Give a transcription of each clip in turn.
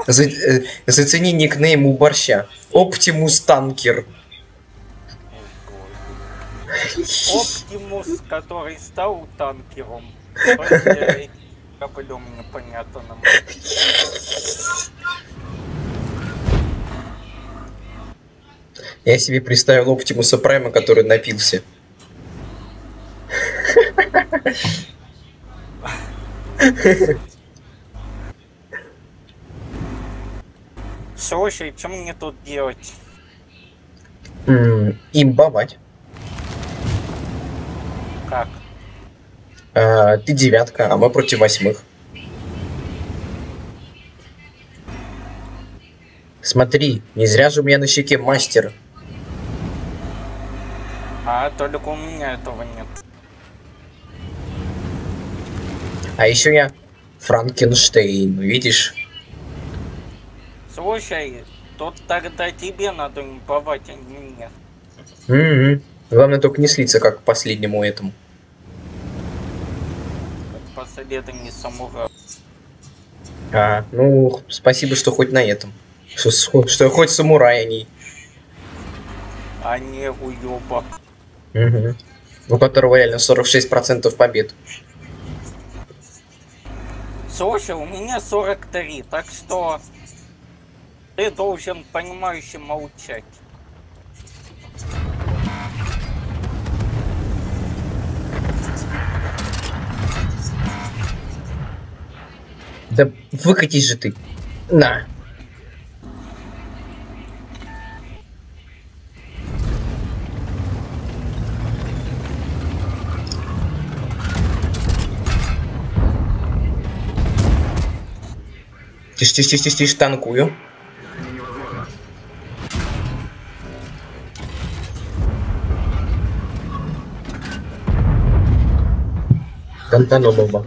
Зацени никнейм у борща. Оптимус Танкер. Оптимус, который стал танкером. Хотя кораблем непонятным. Я себе представил Оптимуса Прайма, который напился. Слушай, что мне тут делать? Имбовать. Как? Ты девятка, а мы против восьмых. Смотри, не зря же у меня на щеке мастер. А, только у меня этого нет. А еще я Франкенштейн, видишь? Слушай, тут тогда тебе надо имповать, а не мне. Главное только не слиться, как к последнему этому. Как последний самурай. Ну, спасибо, что хоть на этом. Что я хоть самурай, а не... А не уёба. У которого реально 46% побед. Слушай, у меня 43, так что ты должен понимающе молчать. Да выкатись же ты. На. Тише, танкую. Гантану бомба.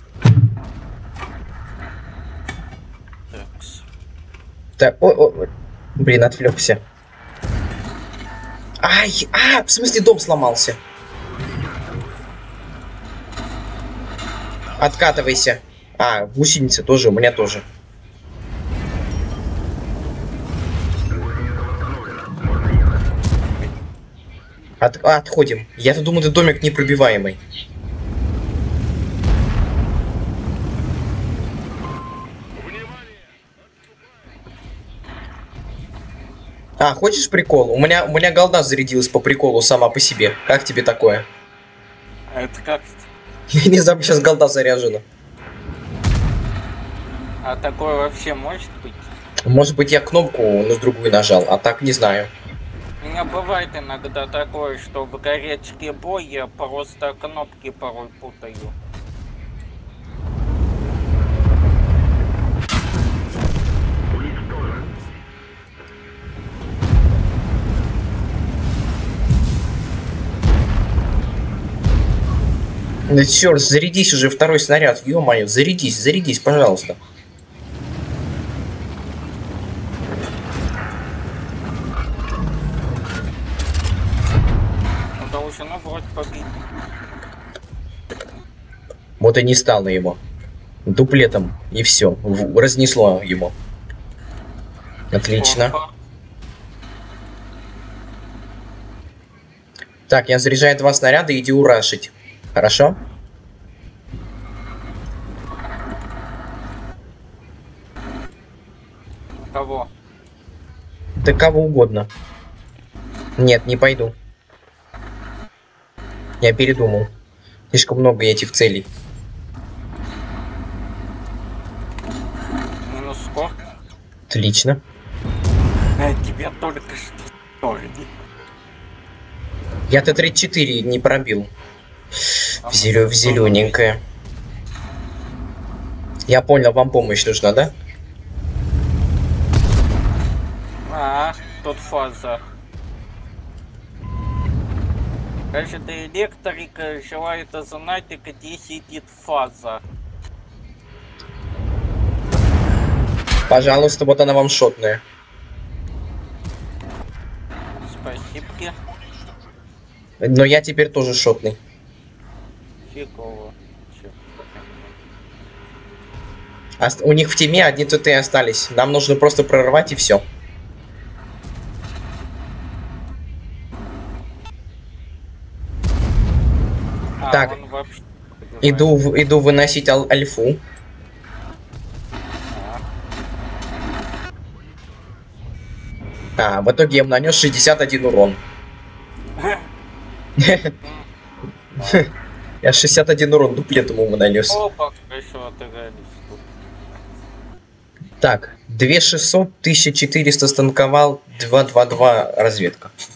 Так, блин, отвлекся. Ай, в смысле дом сломался. Откатывайся. Гусеница тоже, у меня тоже. Отходим. Я-то думал, это домик непробиваемый. Хочешь прикол? У меня голда зарядилась по приколу сама по себе. Как тебе такое? А это как? Я не знаю, сейчас голда заряжена. А такое вообще может быть? Может быть, я кнопку на другую нажал, а так не знаю. У меня бывает иногда такое, что в горячке боя я просто кнопки порой путаю. Да черт, зарядись уже второй снаряд, ё-моё, зарядись, пожалуйста. Ну, должно вроде побить. Вот и не стал на его. Дуплетом, и все, разнесло его. Отлично. Опа. Так, я заряжаю 2 снаряда, иди урашить. Хорошо? Кого? Да кого угодно. Нет, не пойду. Я передумал. Слишком много этих целей. Минус скор. Отлично. Тебя только что сторони. Я Т-34 не пробил. В зелененькое. Я понял, вам помощь нужна, да? Тут фаза. Кажется, электрика желает узнать, где сидит фаза. Пожалуйста, вот она вам шотная. Спасибо. Но я теперь тоже шотный. Фигово. У них в тиме одни ТТ остались. Нам нужно просто прорвать и все. Так. Он вообще... Иду выносить альфу. В итоге я им нанес 61 урон. Я 61 урон дуплетом ему нанес. Опа, хорошо отыгрались тут. Так, 2600, 1400 станковал, 222 разведка.